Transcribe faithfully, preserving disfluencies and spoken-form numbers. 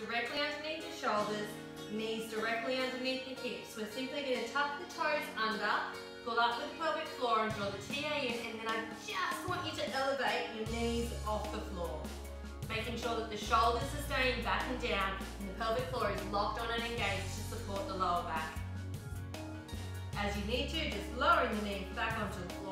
directly underneath the shoulders, knees directly underneath the hips. We're simply going to tuck the toes under, pull up with the pelvic floor and draw the T A in, and then I just want you to elevate your knees off the floor. Making sure that the shoulders are staying back and down and the pelvic floor is locked on and engaged to support the lower back. As you need to, just lowering the knees back onto the floor.